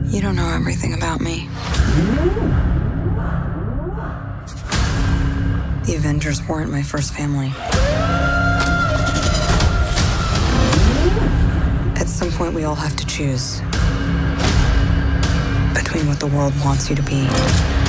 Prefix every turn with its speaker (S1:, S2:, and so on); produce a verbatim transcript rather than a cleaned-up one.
S1: You don't know everything about me. The Avengers weren't my first family. At some point, we all have to choose between what the world wants you to be